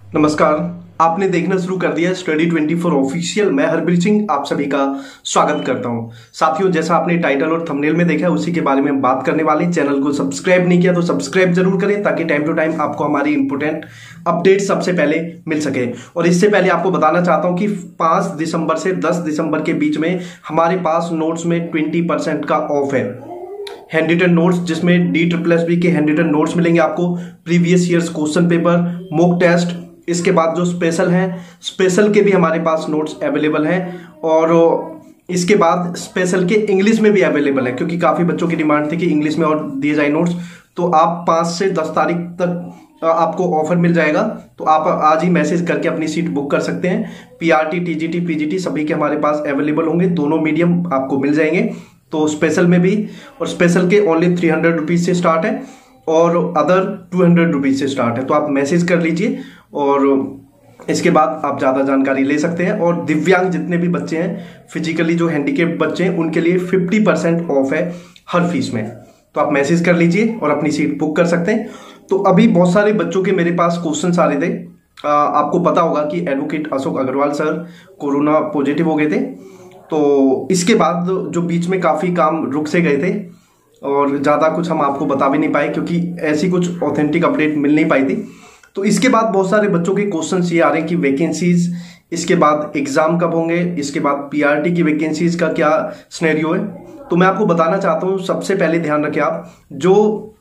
नमस्कार। आपने देखना शुरू कर दिया स्टडी 24 ऑफिशियल। मैं हरप्रीत सिंह आप सभी का स्वागत करता हूं। साथियों, जैसा आपने टाइटल और थंबनेल में देखा है उसी के बारे में हम बात करने वाले हैं। चैनल को सब्सक्राइब नहीं किया तो सब्सक्राइब जरूर करें ताकि टाइम टू टाइम आपको हमारी इंपोर्टेंट अपडेट सबसे पहले मिल सके। और इससे पहले आपको बताना चाहता हूं कि 5 दिसंबर से 10 दिसंबर के बीच में हमारे पास नोट्स में 20% का ऑफ है। हैंड रिटन नोट्स जिसमें DSSB के हैंड रिटन नोट्स मिलेंगे आपको, previous years question paper, mock test, इसके बाद जो स्पेशल हैं, स्पेशल के भी हमारे पास नोट्स अवेलेबल हैं। और इसके बाद स्पेशल के इंग्लिश में भी अवेलेबल है, क्योंकि काफ़ी बच्चों की डिमांड थी कि इंग्लिश में और दिए जाए नोट्स। तो आप 5 से 10 तारीख तक आपको ऑफर मिल जाएगा। तो आप आज ही मैसेज करके अपनी सीट बुक कर सकते हैं। PRT, TGT, PGT सभी के हमारे पास अवेलेबल होंगे, दोनों मीडियम आपको मिल जाएंगे। तो स्पेशल में भी, और स्पेशल के ओनली 300 रुपीज़ से स्टार्ट है और अदर 200 रुपीज़ से स्टार्ट है। तो आप मैसेज कर लीजिए और इसके बाद आप ज़्यादा जानकारी ले सकते हैं। और दिव्यांग जितने भी बच्चे हैं, फिजिकली जो हैंडीकेप बच्चे हैं, उनके लिए 50% ऑफ है हर फीस में। तो आप मैसेज कर लीजिए और अपनी सीट बुक कर सकते हैं। तो अभी बहुत सारे बच्चों के मेरे पास क्वेश्चन आ रहे थे। आपको पता होगा कि advocate Ashok Agarwal sir corona positive हो गए थे। तो इसके बाद जो बीच में काफ़ी काम रुक से गए थे और ज़्यादा कुछ हम आपको बता भी नहीं पाए, क्योंकि ऐसी कुछ ऑथेंटिक अपडेट मिल नहीं पाई थी। तो इसके बाद बहुत सारे बच्चों के क्वेश्चंस ये आ रहे हैं कि वैकेंसीज, इसके बाद एग्जाम कब होंगे, इसके बाद PRT की वैकेंसीज का क्या सिनेरियो है। तो मैं आपको बताना चाहता हूँ, सबसे पहले ध्यान रखें आप, जो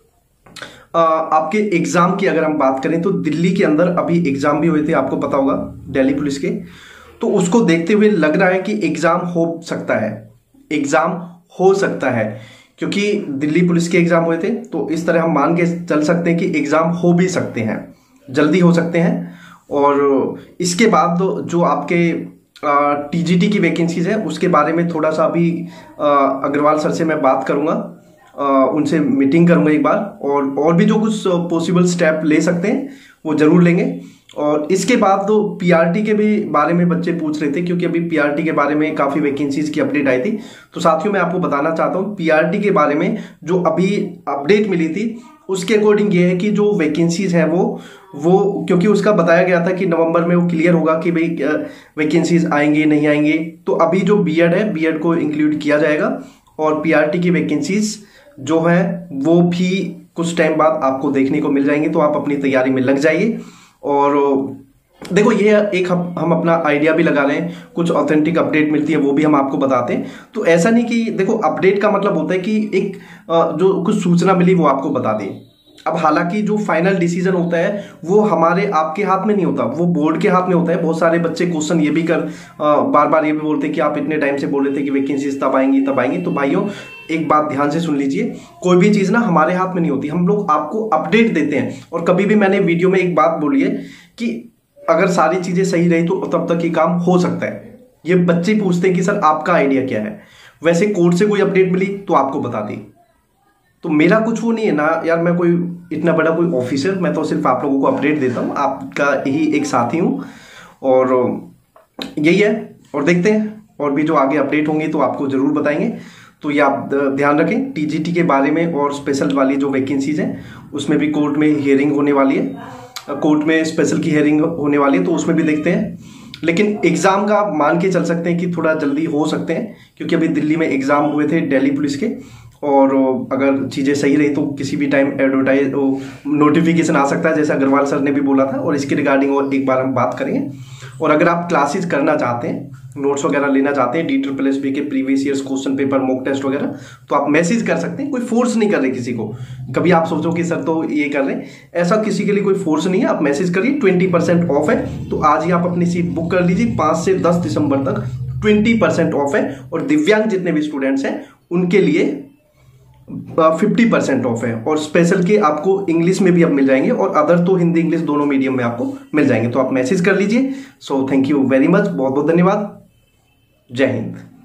आपके एग्जाम की अगर हम बात करें तो दिल्ली के अंदर अभी एग्जाम भी हुए थे, आपको पता होगा, दिल्ली पुलिस के। तो उसको देखते हुए लग रहा है कि एग्जाम हो सकता है, एग्जाम हो सकता है, क्योंकि दिल्ली पुलिस के एग्जाम हुए थे। तो इस तरह हम मान के चल सकते हैं कि एग्जाम हो भी सकते हैं, जल्दी हो सकते हैं। और इसके बाद जो आपके TGT की वैकेंसीज है उसके बारे में थोड़ा सा अभी अग्रवाल सर से मैं बात करूंगा, उनसे मीटिंग करूंगा एक बार, और भी जो कुछ पॉसिबल स्टेप ले सकते हैं वो जरूर लेंगे। और इसके बाद तो PRT के भी बारे में बच्चे पूछ रहे थे, क्योंकि अभी PRT के बारे में काफ़ी वैकेंसीज की अपडेट आई थी। तो साथियों, मैं आपको बताना चाहता हूँ PRT के बारे में जो अभी अपडेट मिली थी उसके अकॉर्डिंग ये है कि जो वैकेंसीज हैं वो क्योंकि उसका बताया गया था कि नवंबर में वो क्लियर होगा कि भाई वैकेंसीज आएंगे नहीं आएंगे। तो अभी जो B.Ed है, B.Ed को इंक्लूड किया जाएगा और PRT की वैकेंसीज जो है वो भी कुछ टाइम बाद आपको देखने को मिल जाएंगे। तो आप अपनी तैयारी में लग जाइए। और देखो, ये एक हम अपना आइडिया भी लगा रहे हैं, कुछ ऑथेंटिक अपडेट मिलती है वो भी हम आपको बताते हैं। तो ऐसा नहीं कि देखो, अपडेट का मतलब होता है कि एक जो कुछ सूचना मिली वो आपको बता दें। अब हालांकि जो फाइनल डिसीजन होता है वो हमारे आपके हाथ में नहीं होता, वो बोर्ड के हाथ में होता है। बहुत सारे बच्चे क्वेश्चन ये भी बार बार ये भी बोलते हैं कि आप इतने टाइम से बोल रहे थे कि वैकेंसीज तब आएंगी तब आएंगी। तो भाइयों, एक बात ध्यान से सुन लीजिए, कोई भी चीज़ ना हमारे हाथ में नहीं होती, हम लोग आपको अपडेट देते हैं। और कभी भी मैंने वीडियो में एक बात बोली है कि अगर सारी चीज़ें सही रही तो तब तक ये काम हो सकता है। ये बच्चे पूछते हैं कि सर आपका आइडिया क्या है। वैसे कोर्ट से कोई अपडेट मिली तो आपको बता दी। तो मेरा कुछ वो नहीं है ना यार, मैं कोई इतना बड़ा कोई ऑफिसर, मैं तो सिर्फ आप लोगों को अपडेट देता हूँ, आपका यही एक साथी हूँ। और यही है, और देखते हैं और भी जो आगे अपडेट होंगी तो आपको ज़रूर बताएंगे। तो ये आप ध्यान रखें TGT के बारे में। और स्पेशल वाली जो वैकेंसीज हैं उसमें भी कोर्ट में हियरिंग होने वाली है, कोर्ट में स्पेशल की हियरिंग होने वाली है, तो उसमें भी देखते हैं। लेकिन एग्ज़ाम का आप मान के चल सकते हैं कि थोड़ा जल्दी हो सकते हैं, क्योंकि अभी दिल्ली में एग्ज़ाम हुए थे दिल्ली पुलिस के। और अगर चीज़ें सही रही तो किसी भी टाइम एडवर्टाइज नोटिफिकेशन आ सकता है, जैसा अग्रवाल सर ने भी बोला था। और इसके रिगार्डिंग और एक बार हम बात करेंगे। और अगर आप क्लासेस करना चाहते हैं, नोट्स वगैरह लेना चाहते हैं DSSB के previous years question paper, mock test वगैरह, तो आप मैसेज कर सकते हैं। कोई फोर्स नहीं कर रहे किसी को। कभी आप सोचो कि सर तो ये कर रहे हैं, ऐसा किसी के लिए कोई फोर्स नहीं है। आप मैसेज करिए, 20% ऑफ है। तो आज ही आप अपनी सीट बुक कर लीजिए। 5 से 10 दिसंबर तक 20% ऑफ है। और दिव्यांग जितने भी स्टूडेंट्स हैं उनके लिए 50% ऑफ है। और स्पेशल के आपको इंग्लिश में भी अब मिल जाएंगे, और अदर तो हिंदी इंग्लिश दोनों मीडियम में आपको मिल जाएंगे। तो आप मैसेज कर लीजिए। So thank you very much, बहुत बहुत धन्यवाद। जय हिंद।